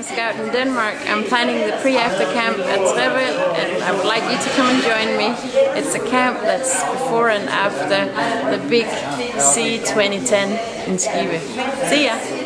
a scout in Denmark. I'm planning the pre-after camp at Trevel, and I would like you to come and join me. It's a camp that's before and after the big C 2010 in Skive. See ya!